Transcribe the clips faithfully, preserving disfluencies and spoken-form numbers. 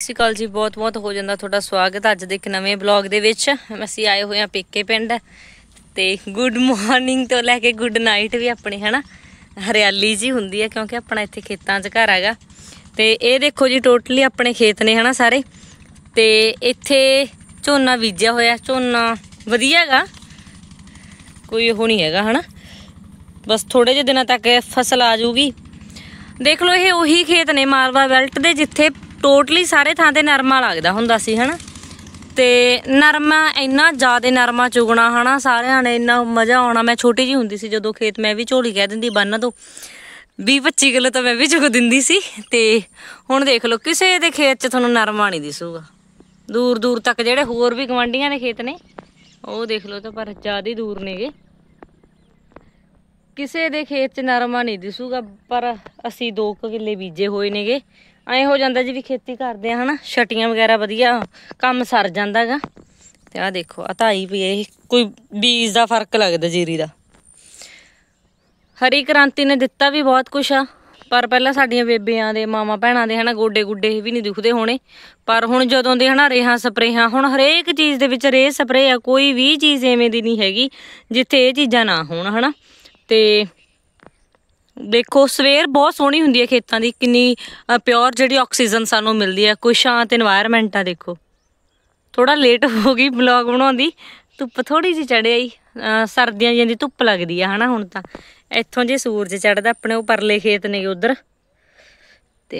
ਸਤਿ ਸ਼੍ਰੀ ਅਕਾਲ ਜੀ, ਬਹੁਤ ਬਹੁਤ ਹੋ ਜਾਂਦਾ ਤੁਹਾਡਾ ਸਵਾਗਤ ਅੱਜ ਦੇ ਇੱਕ ਨਵੇਂ ਬਲੌਗ ਦੇ ਵਿੱਚ। ਅਸੀਂ ਆਏ ਹੋਏ ਹਾਂ ਪੇਕੇ ਪਿੰਡ ਤੇ ਗੁੱਡ ਮਾਰਨਿੰਗ ਤੋਂ ਲੈ ਕੇ ਗੁੱਡ ਨਾਈਟ ਵੀ ਆਪਣੀ ਹਨਾ ਹਰਿਆਲੀ ਜੀ ਹੁੰਦੀ ਹੈ ਕਿਉਂਕਿ ਆਪਣਾ ਇੱਥੇ ਖੇਤਾਂ 'ਚ ਘਰ ਹੈਗਾ। ਤੇ ਇਹ ਦੇਖੋ ਜੀ ਟੋਟਲੀ ਆਪਣੇ ਖੇਤ ਨੇ ਹਨਾ ਸਾਰੇ। ਤੇ ਇੱਥੇ ਝੋਨਾ ਬੀਜਿਆ ਹੋਇਆ, ਝੋਨਾ ਵਧੀਆ ਹੈਗਾ, ਕੋਈ ਉਹ ਨਹੀਂ ਹੈਗਾ ਹਨਾ, ਬਸ ਥੋੜੇ ਜਿਹੇ ਦਿਨਾਂ ਤੱਕ ਫਸਲ ਆ ਜਾਊਗੀ। ਦੇਖ ਲਓ ਇਹ ਉਹੀ ਖੇਤ ਨੇ ਮਾਲਵਾ ਬੈਲਟ ਦੇ ਜਿੱਥੇ ਟੋਟਲੀ ਸਾਰੇ ਥਾਂ ਤੇ ਨਰਮਾ ਲੱਗਦਾ ਹੁੰਦਾ ਸੀ ਹਨਾ। ਤੇ ਨਰਮਾ ਇੰਨਾ ਜ਼ਿਆਦਾ ਨਰਮਾ ਚੁਗਣਾ ਹਨਾ, ਸਾਰਿਆਂ ਨੇ ਇੰਨਾ ਮਜ਼ਾ ਆਉਣਾ। ਮੈਂ ਛੋਟੀ ਜਿਹੀ ਹੁੰਦੀ ਸੀ ਜਦੋਂ ਖੇਤ ਮੈਂ ਵੀ ਝੋਲੀ ਕਹਿ ਦਿੰਦੀ ਬੰਨ ਤੋਂ ਵੀਹ ਪੱਚੀ ਕਿਲੋ ਤਾਂ ਮੈਂ ਵੀ ਚੁਗ ਦਿੰਦੀ ਸੀ। ਤੇ ਹੁਣ ਦੇਖ ਲਓ ਕਿਸੇ ਦੇ ਖੇਤ 'ਚ ਤੁਹਾਨੂੰ ਨਰਮਾ ਨਹੀਂ ਦਿਸੂਗਾ, ਦੂਰ ਦੂਰ ਤੱਕ ਜਿਹੜੇ ਹੋਰ ਵੀ ਗਵਾਂਢੀਆਂ ਦੇ ਖੇਤ ਨੇ ਉਹ ਦੇਖ ਲਓ ਤਾਂ ਪਰ ਜ਼ਿਆਦਾ ਹੀ ਦੂਰ ਨੇਗੇ, ਕਿਸੇ ਦੇ ਖੇਤ 'ਚ ਨਰਮਾ ਨਹੀਂ ਦਿਸੂਗਾ। ਪਰ ਅਸੀਂ ਦੋ ਕੁ ਕਿੱਲੇ ਬੀਜੇ ਹੋਏ ਨੇਗੇ, ਐਂ ਹੋ ਜਾਂਦਾ ਜੀ ਵੀ ਖੇਤੀ ਕਰਦੇ ਆ ਹਨਾ, ਛਟੀਆਂ ਵਗੈਰਾ ਵਧੀਆ ਕੰਮ ਸਰ ਜਾਂਦਾ ਗਾ। ਤੇ ਆਹ ਦੇਖੋ ਆ ਧਾਈ ਪਈ, ਇਹ ਕੋਈ ਬੀਜ ਦਾ ਫਰਕ ਲੱਗਦਾ ਜੀਰੀ ਦਾ। ਹਰੀ ਕ੍ਰਾਂਤੀ ਨੇ ਦਿੱਤਾ ਵੀ ਬਹੁਤ ਕੁਛ ਆ, ਪਰ ਪਹਿਲਾਂ ਸਾਡੀਆਂ ਬੇਬਿਆਂ ਦੇ ਮਾਵਾਂ ਭੈਣਾਂ ਦੇ ਹਨਾ ਗੋਡੇ ਗੁੱਡੇ ਵੀ ਨਹੀਂ ਦੁਖਦੇ ਹੋਣੇ। ਪਰ ਹੁਣ ਜਦੋਂ ਦੇ ਹਨਾ ਰੇਹਾਂ ਸਪਰੇਹਾਂ, ਹੁਣ ਹਰੇਕ ਚੀਜ਼ ਦੇ ਵਿੱਚ ਰੇ ਸਪਰੇ ਆ, ਕੋਈ ਵੀ ਚੀਜ਼ ਐਵੇਂ ਦੀ ਨਹੀਂ ਹੈਗੀ ਜਿੱਥੇ ਇਹ ਚੀਜ਼ਾਂ ਨਾ ਹੋਣ ਹਨਾ। ਤੇ ਦੇਖੋ ਸਵੇਰ ਬਹੁਤ ਸੋਹਣੀ ਹੁੰਦੀ ਹੈ ਖੇਤਾਂ ਦੀ, ਕਿੰਨੀ ਪਿਓਰ ਜਿਹੜੀ ਆਕਸੀਜਨ ਸਾਨੂੰ ਮਿਲਦੀ ਹੈ, ਕੋਈ ਸ਼ਾਂਤ ਇਨਵਾਇਰਮੈਂਟ ਆ। ਦੇਖੋ ਥੋੜਾ ਲੇਟ ਹੋ ਗਈ ਬਲੌਗ ਬਣਾਉਂਦੀ, ਧੁੱਪ ਥੋੜੀ ਜਿਹੀ ਚੜ੍ਹ ਆਈ, ਸਰਦੀਆਂ ਜਿਹਾਂ ਦੀ ਧੁੱਪ ਲੱਗਦੀ ਆ ਹਨਾ। ਹੁਣ ਤਾਂ ਇੱਥੋਂ ਜੇ ਸੂਰਜ ਚੜ੍ਹਦਾ, ਆਪਣੇ ਉਹ ਪਰਲੇ ਖੇਤ ਨੇ ਉਧਰ। ਤੇ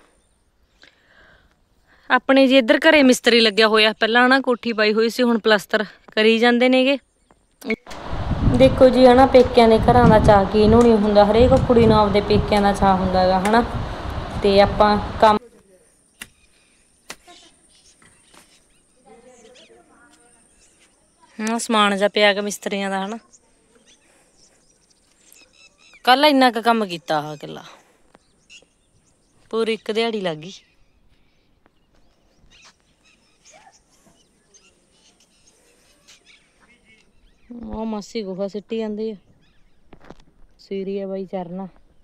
ਆਪਣੇ ਜੀ ਇੱਧਰ ਘਰੇ ਮਿਸਤਰੀ ਲੱਗਿਆ ਹੋਇਆ, ਪਹਿਲਾਂ ਹਨਾ ਕੋਠੀ ਪਾਈ ਹੋਈ ਸੀ, ਹੁਣ ਪਲਸਤਰ ਕਰੀ ਜਾਂਦੇ ਨੇਗੇ। ਦੇਖੋ ਜੀ ਹਨਾ ਪੇਕਿਆਂ ਦੇ ਘਰਾਂ ਦਾ ਚਾਅ ਕਿਹਨੂੰ ਨਹੀਂ ਹੁੰਦਾ, ਹਰੇਕ ਕੁੜੀ ਨੂੰ ਆਪਦੇ ਪੇਕਿਆਂ ਦਾ ਚਾਅ ਹੁੰਦਾ ਹੈਗਾ ਹਨਾ। ਤੇ ਆਪਾਂ ਕੰਮ ਹਾਂ ਸਮਾਨ ਜਿਹਾ ਪਿਆ ਗਾ ਮਿਸਤਰੀਆਂ ਦਾ ਹਨਾ, ਕੱਲ ਇੰਨਾ ਕੁ ਕੰਮ ਕੀਤਾ ਆਹ ਇਕੱਲਾ, ਪੂਰੀ ਇੱਕ ਦਿਹਾੜੀ ਲੱਗ ਗਈ। ਉਹ ਮਾਸੀ ਗੋਹਾ ਸਿੱਟੀ ਜਾਂਦੀ ਆ, ਸੀਰੀ ਆ ਬਾਈ ਚਰਨਾ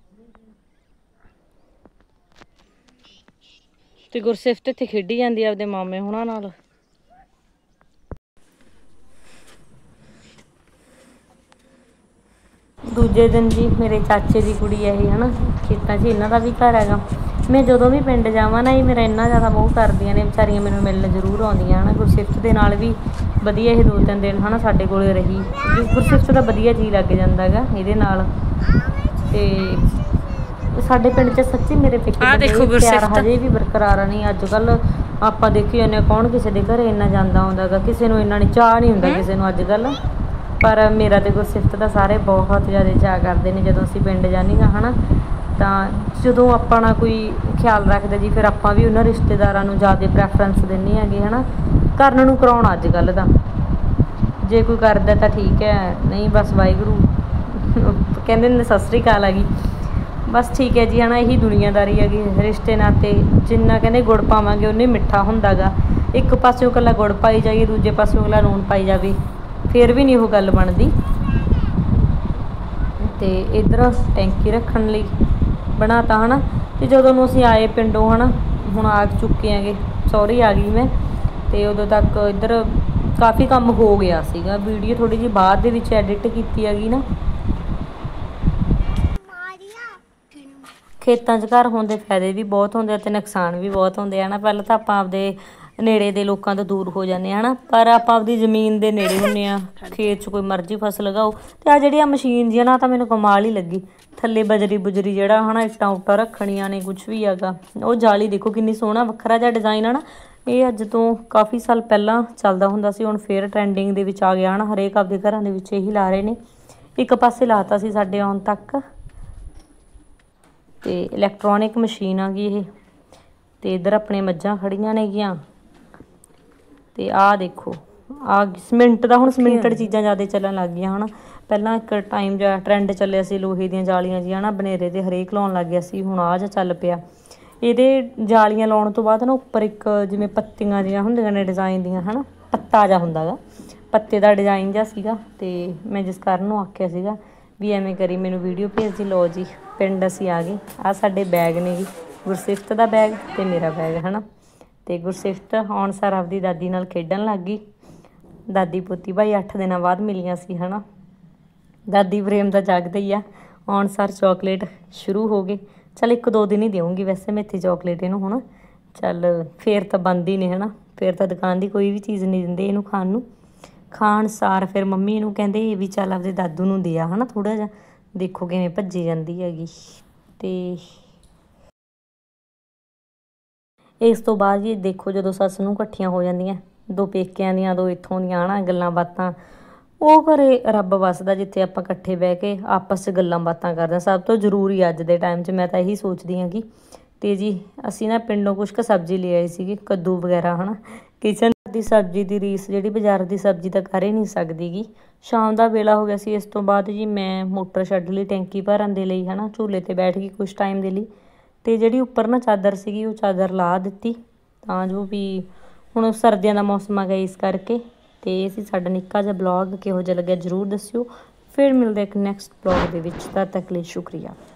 ਤੇ ਗੁਰਸਿਫਤ ਇੱਥੇ ਖੇਡੀ ਜਾਂਦੀ ਆ ਆਪਦੇ ਮਾਮੇ ਹੁਣਾਂ ਨਾਲ। ਦੂਜੇ ਦਿਨ ਜੀ ਮੇਰੇ ਚਾਚੇ ਦੀ ਕੁੜੀ ਹੈ ਇਹ ਹਨਾ, ਖੇਤਾਂ 'ਚ ਇਹਨਾਂ ਦਾ ਵੀ ਘਰ ਹੈਗਾ। ਮੈਂ ਜਦੋਂ ਵੀ ਪਿੰਡ ਜਾਵਾਂ ਨਾ ਇਹ ਮੇਰਾ ਇੰਨਾ ਜ਼ਿਆਦਾ ਮੋਹ ਕਰਦੀਆਂ ਨੇ ਵਿਚਾਰੀਆਂ, ਮੈਨੂੰ ਮਿਲਣ ਜ਼ਰੂਰ ਆਉਂਦੀਆਂ ਹਨਾ। ਗੁਰਸਿਫਤ ਦੇ ਨਾਲ ਵੀ ਵਧੀਆ ਇਹ ਦੋ ਤਿੰਨ ਦਿਨ ਹਨਾ ਸਾਡੇ ਕੋਲ ਰਹੀ, ਗੁਰਸਿਫਤ ਦਾ ਵਧੀਆ ਜੀਅ ਲੱਗ ਜਾਂਦਾ ਹੈਗਾ ਇਹਦੇ ਨਾਲ। ਤੇ ਸਾਡੇ ਪਿੰਡ 'ਚ ਸੱਚੀ ਮੇਰੇ ਪਿਆਰ ਹਜੇ ਵੀ ਬਰਕਰਾਰ ਨਹੀਂ। ਅੱਜ ਕੱਲ੍ਹ ਆਪਾਂ ਦੇਖੀ ਜਾਂਦੇ ਕੌਣ ਕਿਸੇ ਦੇ ਘਰੇ ਇੰਨਾ ਜਾਂਦਾ ਆਉਂਦਾ ਗਾ, ਕਿਸੇ ਨੂੰ ਇੰਨਾ ਨਹੀਂ ਚਾਅ ਨਹੀਂ ਹੁੰਦਾ ਕਿਸੇ ਨੂੰ ਅੱਜ ਕੱਲ੍ਹ। ਪਰ ਮੇਰਾ ਤੇ ਗੁਰਸਿਫਤ ਦਾ ਸਾਰੇ ਬਹੁਤ ਜ਼ਿਆਦਾ ਚਾਅ ਕਰਦੇ ਨੇ ਜਦੋਂ ਅਸੀਂ ਪਿੰਡ ਜਾਂਦੇ ਹਾਂ ਹਨਾ। ਤਾਂ ਜਦੋਂ ਆਪਣਾ ਕੋਈ ਖਿਆਲ ਰੱਖਦਾ ਜੀ ਫਿਰ ਆਪਾਂ ਵੀ ਉਹਨਾਂ ਰਿਸ਼ਤੇਦਾਰਾਂ ਨੂੰ ਜ਼ਿਆਦਾ ਪ੍ਰੈਫਰੈਂਸ ਦਿੰਦੇ ਹੈਗੇ ਹਨਾ, ਕਰਨ ਨੂੰ ਕਰਾਉਣਾ ਅੱਜ ਕੱਲ੍ਹ ਦਾ। ਜੇ ਕੋਈ ਕਰਦਾ ਤਾਂ ਠੀਕ ਹੈ, ਨਹੀਂ ਬਸ ਵਾਹਿਗੁਰੂ ਕਹਿੰਦੇ ਨੇ ਸਤਿ ਸ਼੍ਰੀ ਅਕਾਲ ਆ ਗਈ, ਬਸ ਠੀਕ ਹੈ ਜੀ ਹੈ ਨਾ। ਇਹੀ ਦੁਨੀਆਦਾਰੀ ਹੈਗੀ, ਰਿਸ਼ਤੇ ਨਾਤੇ ਜਿੰਨਾ ਕਹਿੰਦੇ ਗੁੜ ਪਾਵਾਂਗੇ ਉਨੇ ਮਿੱਠਾ ਹੁੰਦਾ ਗਾ। ਇੱਕ ਪਾਸਿਓਂ ਇਕੱਲਾ ਗੁੜ ਪਾਈ ਜਾਈਏ, ਦੂਜੇ ਪਾਸਿਓਂ ਇਕੱਲਾ ਲੂਣ ਪਾਈ ਜਾਵੇ, ਫਿਰ ਵੀ ਨਹੀਂ ਉਹ ਗੱਲ ਬਣਦੀ। ਤੇ ਇੱਧਰ ਟੈਂਕੀ ਰੱਖਣ ਲਈ ਬਣਾ ਤਾ ਹੈ ਨਾ। ਅਤੇ ਜਦੋਂ ਨੂੰ ਅਸੀਂ ਆਏ ਪਿੰਡੋਂ ਹੈ ਨਾ, ਹੁਣ ਆ ਚੁੱਕੇ ਹੈਗੇ ਸਹੁਰੇ ਆ ਗਈ ਮੈਂ, ਅਤੇ ਉਦੋਂ ਤੱਕ ਇੱਧਰ ਕਾਫੀ ਕੰਮ ਹੋ ਗਿਆ ਸੀਗਾ। ਵੀਡੀਓ ਥੋੜ੍ਹੀ ਜਿਹੀ ਬਾਅਦ ਦੇ ਵਿੱਚ ਐਡਿਟ ਕੀਤੀ ਹੈਗੀ ਨਾ। ਖੇਤਾਂ 'ਚ ਘਰ ਹੋਣ ਦੇ ਫਾਇਦੇ ਵੀ ਬਹੁਤ ਹੁੰਦੇ ਅਤੇ ਨੁਕਸਾਨ ਵੀ ਬਹੁਤ ਹੁੰਦੇ ਆ ਨਾ। ਪਹਿਲਾਂ ਤਾਂ ਆਪਾਂ ਆਪਦੇ ਨੇੜੇ ਦੇ ਲੋਕਾਂ ਤੋਂ ਦੂਰ ਹੋ ਜਾਂਦੇ ਹਾਂ ਹੈ ਨਾ, ਪਰ ਆਪਾਂ ਆਪਦੀ ਜ਼ਮੀਨ ਦੇ ਨੇੜੇ ਹੁੰਦੇ ਹਾਂ, ਖੇਤ 'ਚ ਕੋਈ ਮਰਜ਼ੀ ਫਸਲ ਲਗਾਓ। ਅਤੇ ਆਹ ਜਿਹੜੀ ਆ ਮਸ਼ੀਨ ਜਿਹੀ ਨਾ ਤਾਂ ਮੈਨੂੰ ਕਮਾਲ ਹੀ ਲੱਗੀ, ਥੱਲੇ ਬਜਰੀ ਬੁਜਰੀ ਜਿਹੜਾ ਹੈ ਨਾ ਇੱਟਾਂ ਉੱਟਾਂ ਰੱਖਣੀਆਂ ਨੇ ਕੁਛ ਵੀ ਹੈਗਾ। ਉਹ ਜਾਲੀ ਦੇਖੋ ਕਿੰਨੀ ਸੋਹਣਾ ਵੱਖਰਾ ਜਿਹਾ ਡਿਜ਼ਾਇਨ ਹੈ ਨਾ। ਇਹ ਅੱਜ ਤੋਂ ਕਾਫੀ ਸਾਲ ਪਹਿਲਾਂ ਚੱਲਦਾ ਹੁੰਦਾ ਸੀ, ਹੁਣ ਫਿਰ ਟਰੈਂਡਿੰਗ ਦੇ ਵਿੱਚ ਆ ਗਿਆ ਹੈ ਨਾ। ਹਰੇਕ ਆਪਦੇ ਘਰਾਂ ਦੇ ਵਿੱਚ ਇਹੀ ਲਾ ਰਹੇ ਨੇ। ਇੱਕ ਪਾਸੇ ਲਾਤਾ ਸੀ ਸਾਡੇ ਆਉਣ ਤੱਕ। ਅਤੇ ਇਲੈਕਟ੍ਰੋਨਿਕ ਮਸ਼ੀਨ ਆ ਗਈ ਇਹ। ਅਤੇ ਇੱਧਰ ਆਪਣੇ ਮੱਝਾਂ ਖੜੀਆਂ ਨੇਗੀਆਂ। ਅਤੇ ਆਹ ਦੇਖੋ ਆਹ ਸੀਮਿੰਟ ਦਾ, ਹੁਣ ਸੀਮਿੰਟਡ ਚੀਜ਼ਾਂ ਜ਼ਿਆਦਾ ਚੱਲਣ ਲੱਗ ਗਈਆਂ ਹੈ ਨਾ। ਪਹਿਲਾਂ ਇੱਕ ਟਾਈਮ ਜਿਹਾ ਟਰੈਂਡ ਚੱਲਿਆ ਸੀ ਲੋਹੇ ਦੀਆਂ ਜਾਲੀਆਂ ਜਿਹੀਆਂ ਨਾ, ਬਨੇਰੇ 'ਤੇ ਹਰੇਕ ਲਾਉਣ ਲੱਗ ਗਿਆ ਸੀ। ਹੁਣ ਆਹ ਜਿਹਾ ਚੱਲ ਪਿਆ। ਇਹਦੇ ਜਾਲੀਆਂ ਲਾਉਣ ਤੋਂ ਬਾਅਦ ਨਾ ਉੱਪਰ ਇੱਕ ਜਿਵੇਂ ਪੱਤੀਆਂ ਜਿਹੀਆਂ ਹੁੰਦੀਆਂ ਨੇ ਡਿਜ਼ਾਇਨ ਦੀਆਂ ਹੈ ਨਾ, ਪੱਤਾ ਜਿਹਾ ਹੁੰਦਾ ਗਾ, ਪੱਤੇ ਦਾ ਡਿਜ਼ਾਇਨ ਜਿਹਾ ਸੀਗਾ। ਅਤੇ ਮੈਂ ਜਸਕਰਨ ਨੂੰ ਆਖਿਆ ਸੀਗਾ ਵੀ ਐਵੇਂ ਕਰੀ ਮੈਨੂੰ ਵੀਡੀਓ ਭੇਜਦੀ। ਲਓ ਜੀ ਪਿੰਡ ਅਸੀਂ ਆ ਗਏ। ਆਹ ਸਾਡੇ ਬੈਗ ਨੇ ਜੀ, ਗੁਰਸਿਫਤ ਦਾ ਬੈਗ ਅਤੇ ਮੇਰਾ ਬੈਗ ਹੈ ਨਾ। ਤੇ ਗੁਰਸਿਫਤ ਆਉਣ ਸਾਰ ਆਪਦੀ ਦਾਦੀ ਨਾਲ ਖੇਡਣ ਲੱਗ ਗਈ। ਦਾਦੀ ਪੋਤੀ ਭਾਈ ਅੱਠ ਦਿਨਾਂ ਬਾਅਦ ਮਿਲੀਆਂ ਸੀ ਹੈ ਨਾ। ਦਾਦੀ ਪ੍ਰੇਮ ਤਾਂ ਜਾਗਦਾ ਹੀ ਆ। ਆਉਣ ਸਾਰ ਚੋਕਲੇਟ ਸ਼ੁਰੂ ਹੋ ਗਏ। ਚੱਲ ਇੱਕ ਦੋ ਦਿਨ ਹੀ ਦੇਵਾਂਗੀ ਵੈਸੇ ਮੈਂ ਇੱਥੇ ਚੋਕਲੇਟ ਇਹਨੂੰ ਹੁਣ। ਚੱਲ ਫਿਰ ਤਾਂ ਬੰਦ ਹੀ ਨੇ ਹੈ ਨਾ, ਫਿਰ ਤਾਂ ਦੁਕਾਨ ਦੀ ਕੋਈ ਵੀ ਚੀਜ਼ ਨਹੀਂ ਦਿੰਦੇ ਇਹਨੂੰ ਖਾਣ ਨੂੰ। ਖਾਣ ਸਾਰ ਫਿਰ ਮੰਮੀ ਇਹਨੂੰ ਕਹਿੰਦੇ ਵੀ ਚੱਲ ਆਪਦੇ ਦਾਦੂ ਨੂੰ ਦਿਆ ਹੈ ਨਾ ਥੋੜ੍ਹਾ ਜਿਹਾ। ਦੇਖੋ ਕਿਵੇਂ ਭੱਜੀ ਜਾਂਦੀ ਹੈਗੀ। ਅਤੇ ਇਸ ਤੋਂ ਬਾਅਦ ਜੀ ਦੇਖੋ ਜਦੋਂ ਸੱਸ ਨੂੰ ਇਕੱਠੀਆਂ ਹੋ ਜਾਂਦੀਆਂ, ਦੋ ਪੇਕਿਆਂ ਦੀਆਂ ਦੋ ਇੱਥੋਂ ਦੀਆਂ ਹੈ ਨਾ, ਗੱਲਾਂ ਬਾਤਾਂ, ਉਹ ਘਰੇ ਰੱਬ ਵੱਸਦਾ ਜਿੱਥੇ ਆਪਾਂ ਇਕੱਠੇ ਬਹਿ ਕੇ ਆਪਸ 'ਚ ਗੱਲਾਂ ਬਾਤਾਂ ਕਰਦੇ ਹਾਂ। ਸਭ ਤੋਂ ਜ਼ਰੂਰੀ ਅੱਜ ਦੇ ਟਾਈਮ 'ਚ ਮੈਂ ਤਾਂ ਇਹੀ ਸੋਚਦੀ ਹਾਂ ਕਿ ਅਤੇ ਜੀ ਅਸੀਂ ਨਾ ਪਿੰਡੋਂ ਕੁਛ ਕੁ ਸਬਜ਼ੀ ਲੈ ਆਏ ਸੀਗੀ, ਕੱਦੂ ਵਗੈਰਾ ਹੈ ਨਾ। ਕਿਚਨ ਦੀ ਸਬਜ਼ੀ ਦੀ ਰੀਸ ਜਿਹੜੀ ਬਾਜ਼ਾਰ ਦੀ ਸਬਜ਼ੀ ਤਾਂ ਕਰ ਹੀ ਨਹੀਂ ਸਕਦੀ ਗੀ। ਸ਼ਾਮ ਦਾ ਵੇਲਾ ਹੋ ਗਿਆ ਸੀ। ਇਸ ਤੋਂ ਬਾਅਦ ਜੀ ਮੈਂ ਮੋਟਰ ਛੱਡ ਲਈ ਟੈਂਕੀ ਭਰਨ ਦੇ ਲਈ ਹੈ ਨਾ, ਝੂਲੇ 'ਤੇ ਬੈਠ ਗਈ ਕੁਛ ਟਾਈਮ ਦੇ ਲਈ। ਅਤੇ ਜਿਹੜੀ ਉੱਪਰ ਨਾ ਚਾਦਰ ਸੀਗੀ ਉਹ ਚਾਦਰ ਲਾ ਦਿੱਤੀ ਤਾਂ ਜੋ ਵੀ ਹੁਣ ਸਰਦੀਆਂ ਦਾ ਮੌਸਮ ਆ ਗਿਆ ਇਸ ਕਰਕੇ। ਅਤੇ ਇਹ ਸੀ ਸਾਡਾ ਨਿੱਕਾ ਜਿਹਾ ਬਲੌਗ। ਕਿਹੋ ਜਿਹਾ ਲੱਗਿਆ ਜ਼ਰੂਰ ਦੱਸਿਓ। ਫਿਰ ਮਿਲਦੇ ਇੱਕ ਨੈਕਸਟ ਬਲੌਗ ਦੇ ਵਿੱਚ। ਤਦ ਤੱਕ ਲਈ ਸ਼ੁਕਰੀਆ।